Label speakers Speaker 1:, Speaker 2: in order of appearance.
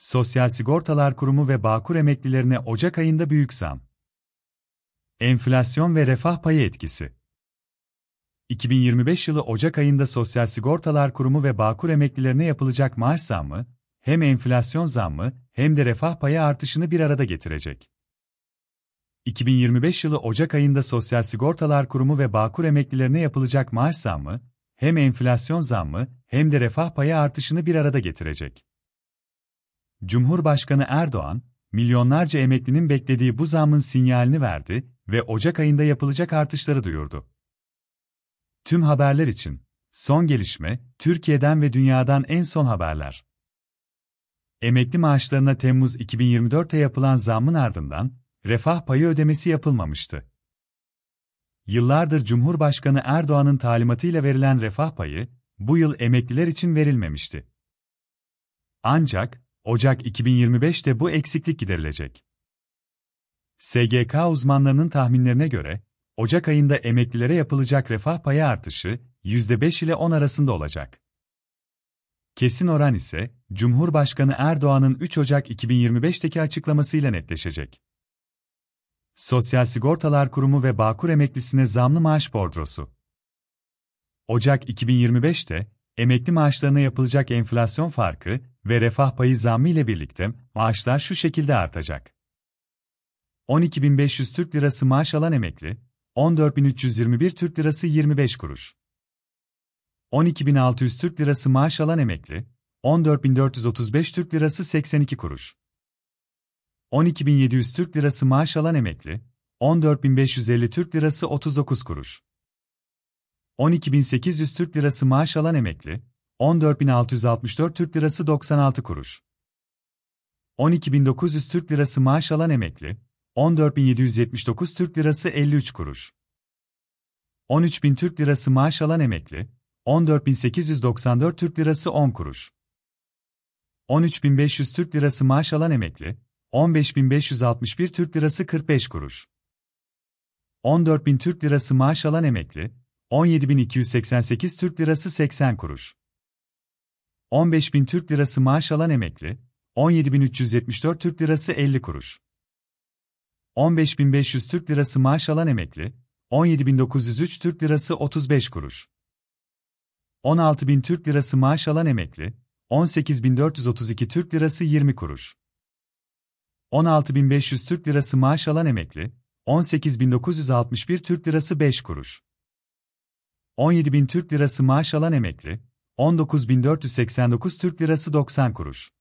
Speaker 1: Sosyal Sigortalar Kurumu ve Bağkur emeklilerine Ocak ayında büyük zam. Enflasyon ve refah payı etkisi. 2025 yılı Ocak ayında Sosyal Sigortalar Kurumu ve Bağkur emeklilerine yapılacak maaş zammı, hem enflasyon zammı hem de refah payı artışını bir arada getirecek. 2025 yılı Ocak ayında Sosyal Sigortalar Kurumu ve Bağkur emeklilerine yapılacak maaş zammı, hem enflasyon zammı hem de refah payı artışını bir arada getirecek. Cumhurbaşkanı Erdoğan, milyonlarca emeklinin beklediği bu zammın sinyalini verdi ve Ocak ayında yapılacak artışları duyurdu. Tüm haberler için son gelişme, Türkiye'den ve dünyadan en son haberler. Emekli maaşlarına Temmuz 2024'te yapılan zammın ardından refah payı ödemesi yapılmamıştı. Yıllardır Cumhurbaşkanı Erdoğan'ın talimatıyla verilen refah payı bu yıl emekliler için verilmemişti. Ancak Ocak 2025'te bu eksiklik giderilecek. SGK uzmanlarının tahminlerine göre, Ocak ayında emeklilere yapılacak refah payı artışı, %5 ile 10 arasında olacak. Kesin oran ise, Cumhurbaşkanı Erdoğan'ın 3 Ocak 2025'teki açıklamasıyla netleşecek. Sosyal Sigortalar Kurumu ve Bağkur emeklisine zamlı maaş bordrosu. Ocak 2025'te, emekli maaşlarına yapılacak enflasyon farkı ve refah payı zammı ile birlikte maaşlar şu şekilde artacak. 12.500 Türk Lirası maaş alan emekli, 14.321 Türk Lirası 25 kuruş. 12.600 Türk Lirası maaş alan emekli, 14.435 Türk Lirası 82 kuruş. 12.700 Türk Lirası maaş alan emekli, 14.550 Türk Lirası 39 kuruş. 12.800 Türk Lirası maaş alan emekli, 14.664 Türk Lirası 96 kuruş. 12.900 Türk Lirası maaş alan emekli, 14.779 Türk Lirası 53 kuruş. 13.000 Türk Lirası maaş alan emekli, 14.894 Türk Lirası 10 kuruş. 13.500 Türk Lirası maaş alan emekli, 15.561 Türk Lirası 45 kuruş. 14.000 Türk Lirası maaş alan emekli, 17.288 Türk Lirası 80 kuruş. 15.000 Türk Lirası maaş alan emekli, 17.374 Türk Lirası 50 kuruş. 15.500 Türk Lirası maaş alan emekli, 17.903 Türk Lirası 35 kuruş. 16.000 Türk Lirası maaş alan emekli, 18.432 Türk Lirası 20 kuruş. 16.500 Türk Lirası maaş alan emekli, 18.961 Türk Lirası 5 kuruş. 17.000 Türk Lirası maaş alan emekli, 19.489 Türk Lirası 90 kuruş.